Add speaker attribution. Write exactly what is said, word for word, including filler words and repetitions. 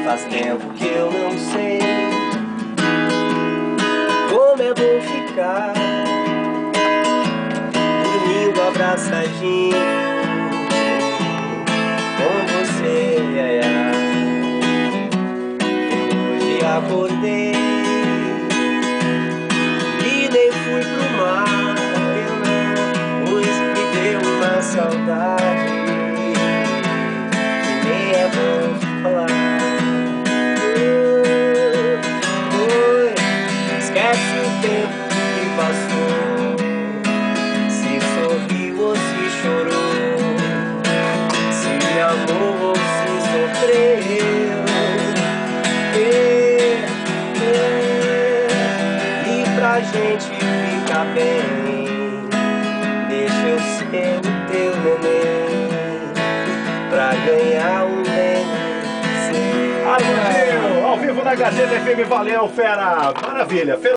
Speaker 1: Faz tempo que eu não sei como é bom ficar dormindo abraçadinho com você, ai, ai. Hoje acordei e nem fui pro mar, eu não, pois me deu uma saudade que nem é bom falar. Esquece o tempo que passou, se sorriu ou se chorou, se me amou ou se sofreu. É, é. E pra gente ficar bem, deixa eu ser o teu neném, pra ganhar um neném.
Speaker 2: Armandinho, ao vivo na Gazeta F M, valeu, fera! Maravilha!